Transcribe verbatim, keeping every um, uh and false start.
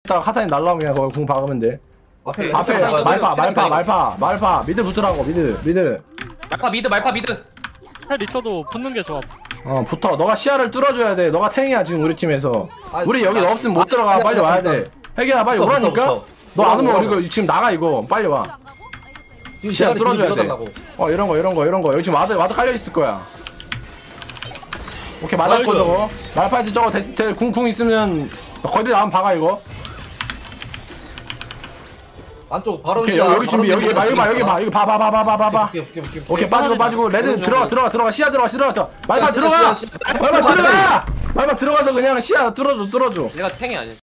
이따가 카타인 날라오면 그냥 거기 궁 박으면 돼. 앞에 앞에 말파 말파 말파 말파 미드 붙으라고 미드 미드. 말파 미드 말파 미드. 헬 있어도 붙는 게 좋아. 어 붙어. 너가 시야를 뚫어줘야 돼. 너가 탱이야 지금 우리 팀에서. 우리 여기 너 없으면 못 들어가. 빨리 와야 돼. 혜기야 빨리 오라니까. 너 안 오면 이거 지금 나가 이거. 빨리 와. 시야 뚫어줘야 돼. 어 이런 거 이런 거 이런 거 여기 지금 와드 와드 깔려 있을 거야. 오케이 맞았고 저거. 말파이트 저거 데스텔 궁궁 있으면 거기 나면 박아 이거. 안쪽 바로 오케이 여기, 여기 준비 여기 봐 여기 봐 여기 봐 여기 봐 봐 봐 봐 봐 봐. 오케이 빠지고 빠지고 레드 들어가 들어가 들어가 시야 들어가 시야 들어가 말파 들어가 말파 들어가 말파 들어가서 그냥 시야 뚫어줘 뚫어줘. 내가 탱이 아니야.